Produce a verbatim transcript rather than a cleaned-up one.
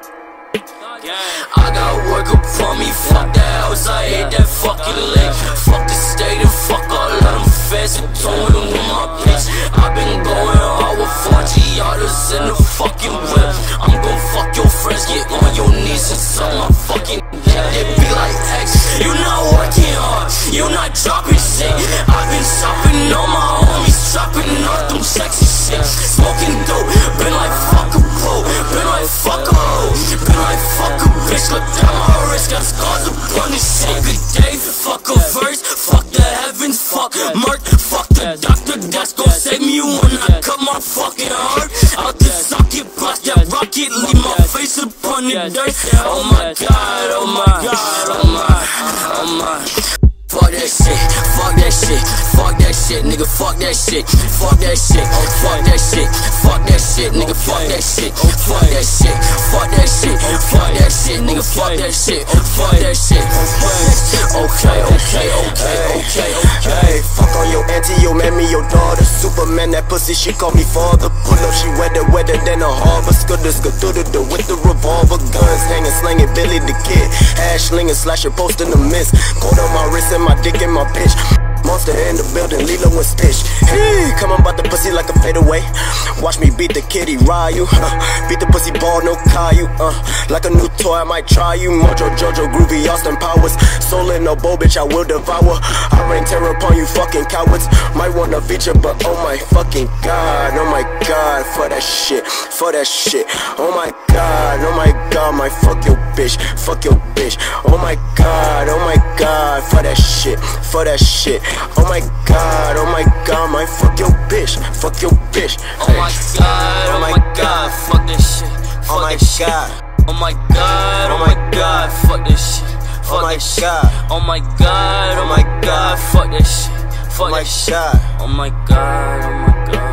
I got work upon me, fuck that house, I hate that fucking lick. Fuck the state and fuck all of them feds and towing with my bitch. I've been going hard with four G artists in the fucking whip. I'm gon' fuck your friends, get on your knees and suck my fucking head. It be like X, you not working hard, you not dropping shit. I've been shopping on my homies, dropping off them sexy shit. Smoking dope, been like fuck a bro, been like fuck a hoe, been like fuck a bitch. Look down my wrist, got scars upon this shit. Good day, fuck a verse, fuck the heavens, fuck murk, fuck the doctor that's gon' save me when I cut my fucking heart out the socket. Blast that rocket, leave my face upon the dirt. Oh my god, oh my god, oh my, oh my. Fuck that shit, fuck that shit, fuck that shit, nigga, fuck that shit, fuck that shit, fuck that shit, fuck that shit, nigga, fuck that shit, fuck that shit, fuck that shit, fuck that shit, nigga, fuck that shit, fuck that shit. Okay, okay, okay, okay, okay. Fuck on your auntie, your mammy, your daughter. Superman, that pussy, she call me father. Pull up, she wetter, wetter than a harbor. Skudder, skudder, with the revolver. Guns hanging, slinging, Billy the Kid. Ash slinging, slasher, posting the miss. Gold on my wrist and my dick in my bitch. Monster in the building, Lilo and Stitch. Hey, come on, bout the pussy like a fadeaway. Watch me beat the kitty, Ryu. Uh, beat the pussy ball, no Caillou. Uh, like a new toy, I might try you. Mojo, Jojo, Groovy, Austin Powers. Soul in a bow, bitch, I will devour. I rain terror upon you fucking cowards. Might want a feature, but oh my fucking god. Oh my god, for that shit, for that shit. Oh my god, oh my god, my fuck your bitch, fuck your bitch. Oh my god, oh my god, for that shit, for that shit. Oh my god, oh my god, my fuck your bitch, fuck your bitch. Oh my god, oh my god, fuck this shit, oh my god. Oh my god, oh my god, fuck this shit, fuck this shit. Oh my god, oh my god, fuck this shit, fuck this shit. Oh my god, oh my god.